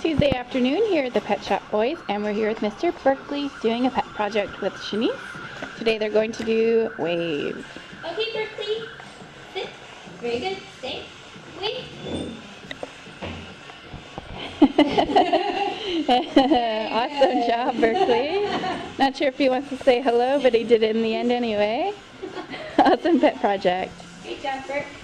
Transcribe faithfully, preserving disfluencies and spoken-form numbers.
Tuesday afternoon here at the Pet Shop Boys, and we're here with Mister Berkley doing a pet project with Shanice. Today they're going to do wave. Okay, Berkley. Sit. Very good. Stay. Wait. Awesome job, Berkley. Not sure if he wants to say hello, but he did it in the end anyway. Awesome pet project. Great job, Bert.